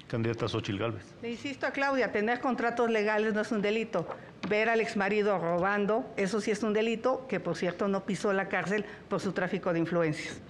Candidata Xóchitl Gálvez. Le insisto a Claudia, tener contratos legales no es un delito. Ver al exmarido robando, eso sí es un delito, que por cierto no pisó la cárcel por su tráfico de influencias.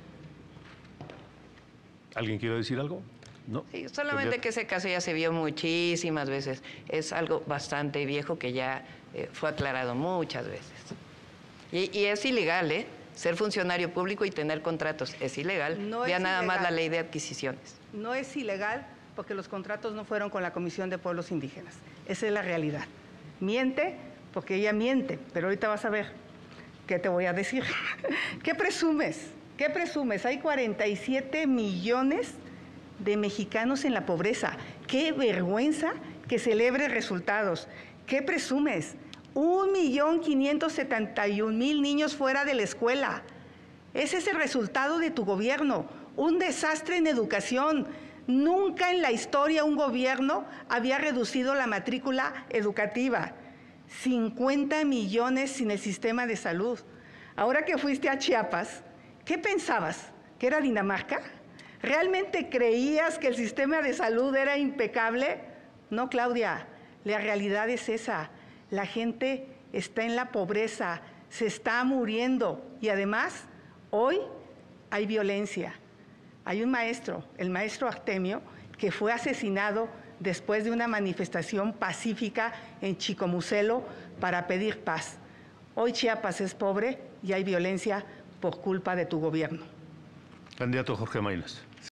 ¿Alguien quiere decir algo? No. Sí, solamente que ese caso ya se vio muchísimas veces. Es algo bastante viejo que ya fue aclarado muchas veces. Y es ilegal, ¿eh? Ser funcionario público y tener contratos. Es ilegal. No ya es nada ilegal. más la ley de adquisiciones. No es ilegal porque los contratos no fueron con la Comisión de Pueblos Indígenas. Esa es la realidad. Miente porque ella miente, pero ahorita vas a ver qué te voy a decir. ¿Qué presumes? ¿Qué presumes? Hay 47 millones de mexicanos en la pobreza. ¡Qué vergüenza que celebre resultados! ¿Qué presumes? 1.571.000 niños fuera de la escuela. Ese es el resultado de tu gobierno. Un desastre en educación. Nunca en la historia un gobierno había reducido la matrícula educativa. 50 millones sin el sistema de salud. Ahora que fuiste a Chiapas, ¿qué pensabas? ¿Que era Dinamarca? ¿Realmente creías que el sistema de salud era impecable? No, Claudia, la realidad es esa. La gente está en la pobreza, se está muriendo y además hoy hay violencia. Hay un maestro, el maestro Artemio, que fue asesinado después de una manifestación pacífica en Chicomucelo para pedir paz. Hoy Chiapas es pobre y hay violencia por culpa de tu gobierno. Candidato Jorge Maynes.